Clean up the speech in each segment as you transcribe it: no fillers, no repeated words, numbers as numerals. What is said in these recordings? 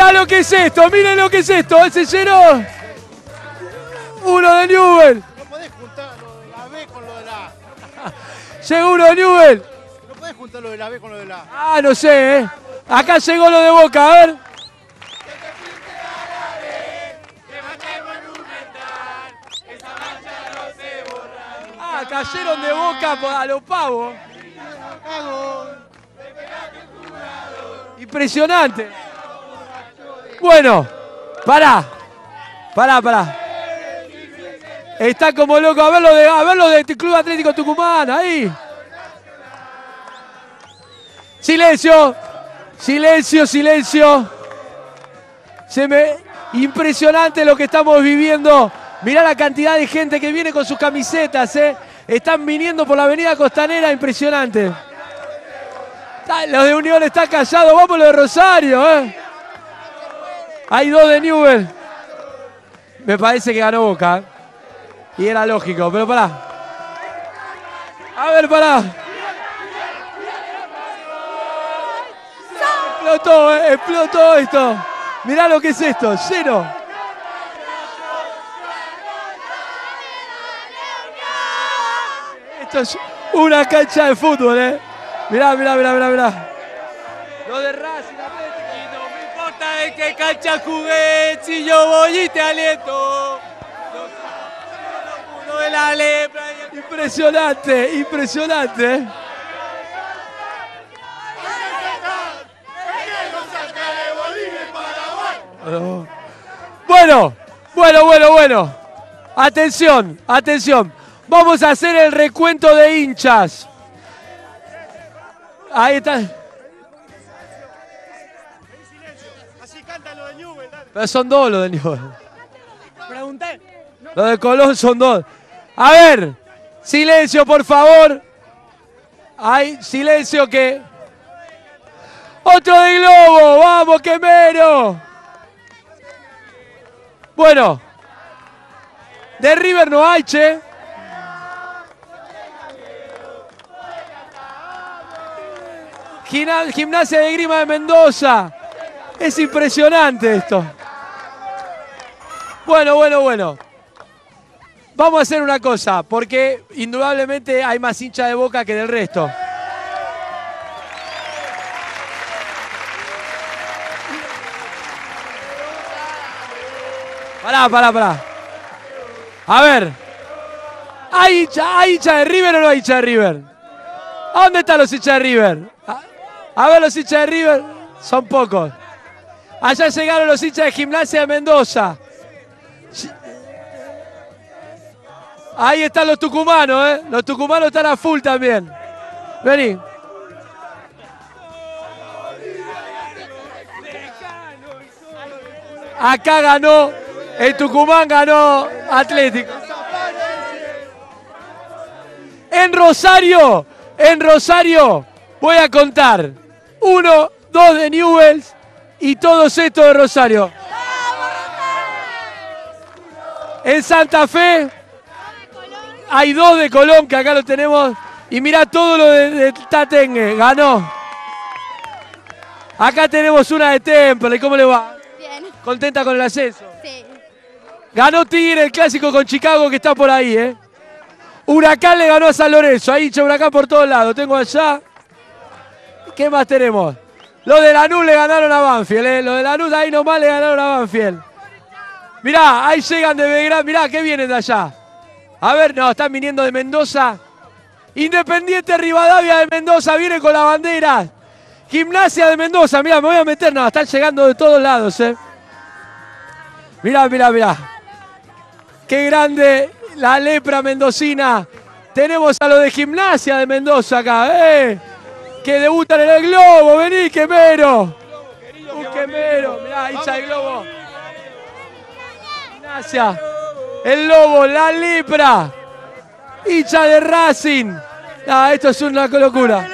Mirá lo que es esto, miren lo que es esto. Se llenó. Uno de Newell. No podés juntar lo de la B con lo de la A. Llegó uno de Newell. No podés juntar lo de la B con lo de la A. Ah, no sé, ¿eh? Acá llegó lo de Boca, a ver. Ah, cayeron de Boca a los pavos. Impresionante. Bueno, pará. Está como loco. A verlo de Club Atlético Tucumán, ahí. Silencio. Impresionante lo que estamos viviendo. Mirá la cantidad de gente que viene con sus camisetas, ¿eh? Están viniendo por la avenida Costanera, impresionante. Los de Unión están callados, vamos los de Rosario, ¿eh? Hay dos de Newell. Me parece que ganó Boca, ¿eh? Y era lógico, pero pará. A ver, pará. Explotó esto. Mirá lo que es esto, lleno. Esto es una cancha de fútbol, ¿eh? Mirá. Lo de Racing, Atlético. Y no me importa en qué cancha jugué, si yo voy y te aliento. Uno de la lepra. Impresionante, ¿eh? Bueno. Atención. Vamos a hacer el recuento de hinchas. Ahí está. Así canta lo de Newell, dale. Pero son dos los de Newell. Pregunté. Los de Colón son dos. A ver, silencio, por favor. Hay silencio que... Otro de Globo, vamos, Quemero. Bueno, de River no hay, che. Gimnasia de Grima de Mendoza. Es impresionante esto. Bueno. Vamos a hacer una cosa, porque indudablemente hay más hinchas de Boca que del resto. Pará. A ver. ¿Hay hincha de River o no hay hincha de River? ¿A dónde están los hinchas de River? A ver, los hinchas de River son pocos. Allá llegaron los hinchas de Gimnasia de Mendoza. Ahí están los tucumanos, ¿eh? Los tucumanos están a full también. Vení. Acá ganó, el Tucumán ganó Atlético. En Rosario, voy a contar. 1, 2 de Newell's y todos estos de Rosario. En Santa Fe hay 2 de Colón, que acá lo tenemos. Y mirá todo lo de Tatengue, ganó. Acá tenemos una de Temple, ¿cómo le va? Bien. ¿Contenta con el ascenso? Sí. Ganó Tigre el clásico con Chicago, que está por ahí, ¿eh? Huracán le ganó a San Lorenzo, ahí hincha Huracán por todos lados. Tengo allá. ¿Qué más tenemos? Los de Lanús le ganaron a Banfield, ¿eh? Los de Lanús ahí nomás le ganaron a Banfield. Mirá, ahí llegan de Belgrano, mirá, ¿qué vienen de allá? A ver, no, están viniendo de Mendoza. Independiente Rivadavia de Mendoza, viene con la bandera. Gimnasia de Mendoza, mirá, me voy a meter, no, están llegando de todos lados, ¿eh? Mirá. Qué grande la lepra mendocina. Tenemos a los de Gimnasia de Mendoza acá, que debutan en el Globo. Vení, Quemero. Quemero, mirá, hincha del Globo. Gimnasia, el Lobo, la lepra. Hincha de Racing. Esto es una locura.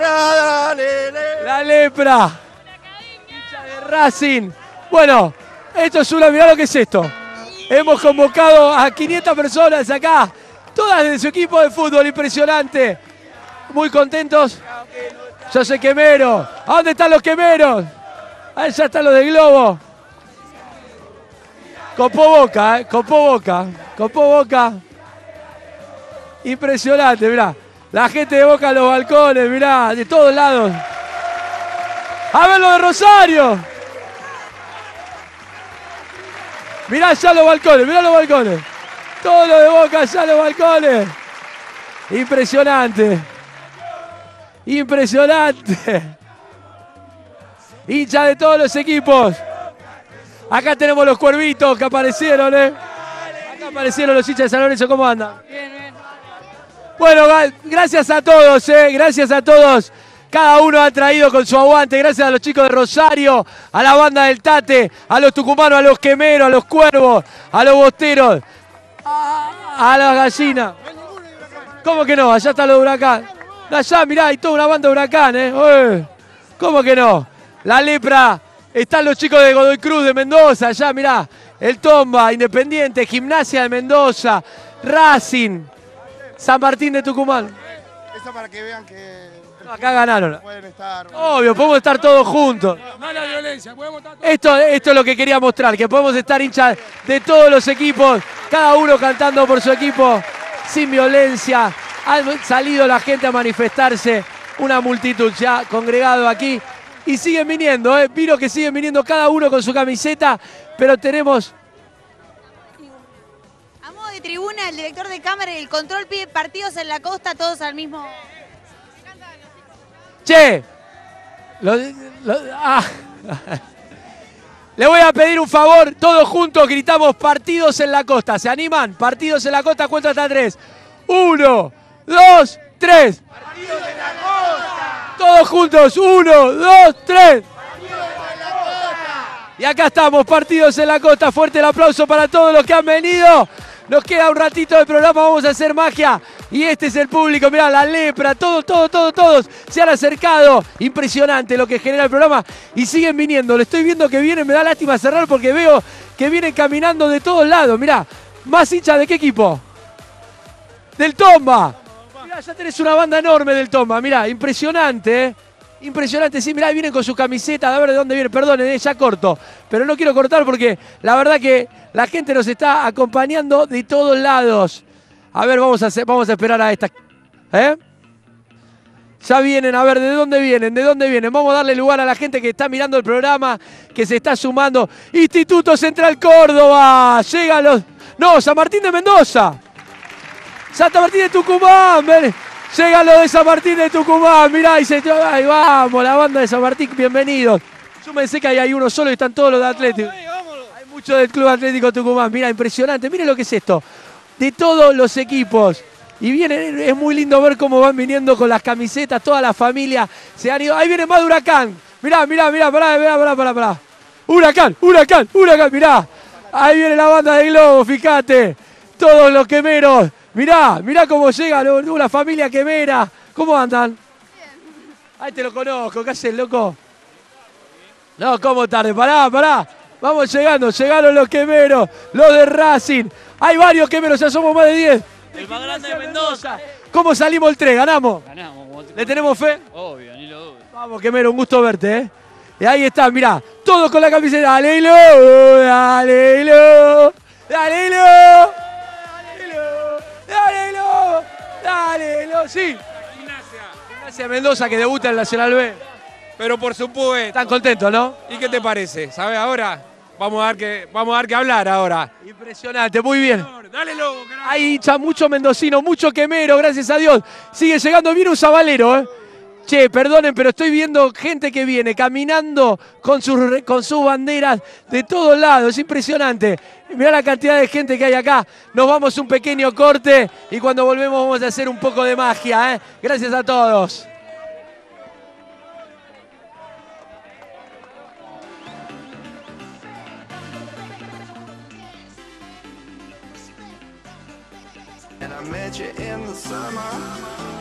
La lepra. Hincha de Racing. Bueno, esto es una... Mirá lo que es esto. Hemos convocado a 500 personas acá. Todas de su equipo de fútbol, impresionante. Muy contentos. Yo soy Quemero. ¿A dónde están los Quemeros? Allá están los de Globo. Copó Boca, copó Boca. Copó Boca. Impresionante, mirá. La gente de Boca en los balcones, mirá, de todos lados. A ver lo de Rosario. Mirá allá los balcones, mirá los balcones. Todo lo de Boca allá los balcones. Impresionante. Impresionante. Hincha de todos los equipos. Acá tenemos los cuervitos que aparecieron, Acá aparecieron los hinchas de San Lorenzo. ¿Cómo andan? Bien, bien. Bueno, gracias a todos, gracias a todos. Cada uno ha traído con su aguante. Gracias a los chicos de Rosario, a la banda del Tate, a los tucumanos, a los quemeros, a los cuervos, a los bosteros, a las gallinas. ¿Cómo que no? Allá está lo de Huracán. Allá, mirá, hay toda una banda de Huracán, ¿Cómo que no? La Lepra, están los chicos de Godoy Cruz de Mendoza, allá, mirá. El Tomba, Independiente, Gimnasia de Mendoza, Racing, San Martín de Tucumán. Eso para que vean que... No, acá ganaron. Pueden estar... Obvio, podemos estar todos juntos. No la violencia, podemos estar todos. Esto es lo que quería mostrar, que podemos estar hinchas de todos los equipos, cada uno cantando por su equipo, sin violencia. Ha salido la gente a manifestarse, una multitud ya congregado aquí. Y siguen viniendo, Vino que siguen viniendo cada uno con su camiseta, pero tenemos... A modo de tribuna, el director de cámara y el control pide partidos en la costa, todos al mismo... Che, le voy a pedir un favor, todos juntos gritamos partidos en la costa. ¿Se animan? Partidos en la costa, cuento hasta 3. 1, 2, 3. Partidos en la costa. Todos juntos, 1, 2, 3. Y acá estamos, partidos en la costa. Fuerte el aplauso para todos los que han venido. Nos queda un ratito de programa, vamos a hacer magia. Y este es el público, mirá, la Lepra, todos se han acercado. Impresionante lo que genera el programa. Y siguen viniendo, le estoy viendo que vienen, me da lástima cerrar porque veo que vienen caminando de todos lados. Mirá, más hinchas de qué equipo? Del Tomba. Mirá, ya tenés una banda enorme del Tomba, mirá, impresionante, Impresionante, sí, mirá, vienen con su camiseta, a ver de dónde vienen, perdonen, ya corto, pero no quiero cortar porque la verdad que la gente nos está acompañando de todos lados. A ver, vamos a esperar a esta, Ya vienen, a ver, ¿de dónde vienen? ¿De dónde vienen? Vamos a darle lugar a la gente que está mirando el programa, que se está sumando. Instituto Central Córdoba, llegan los... No, San Martín de Mendoza. Santa Martín de Tucumán, ven. Llegan los de San Martín de Tucumán, mirá, ahí vamos, la banda de San Martín, bienvenidos. Súmense que hay uno solo y están todos los de Atlético. Hay muchos del Club Atlético Tucumán, mirá, impresionante, miren lo que es esto. De todos los equipos. Y vienen, es muy lindo ver cómo van viniendo con las camisetas, toda la familia se han ido. Ahí viene más de Huracán. Mirá, pará. Huracán, mirá. Ahí viene la banda de Globo, fíjate. Todos los quemeros. Mirá cómo llega la familia quemera. ¿Cómo andan? Bien. Ahí te lo conozco, ¿qué haces, loco? No, ¿cómo tarde? Pará. Vamos llegaron los quemeros, los de Racing. Hay varios quemeros, ya somos más de 10. El más grande de Mendoza. ¿Cómo salimos el 3? ¿Ganamos? Ganamos. ¿Le tenemos fe? Obvio, ni lo dudo. Vamos, quemero, un gusto verte, Y ahí está, mirá, todos con la camiseta. Dale, sí. Gimnasia de Mendoza que debuta en el Nacional B. Pero por supuesto. Están contentos, ¿no? ¿Y qué te parece? ¿Sabes ahora? Vamos a dar que hablar ahora. Impresionante, muy bien. Dale, loco, carajo. Hay hincha, mucho mendocino, mucho quemero, gracias a Dios. Sigue llegando, viene un sabalero, Che, perdonen, pero estoy viendo gente que viene caminando con sus banderas de todos lados. Es impresionante. Mirá la cantidad de gente que hay acá. Nos vamos un pequeño corte y cuando volvemos vamos a hacer un poco de magia, Gracias a todos. And I met you in the summer.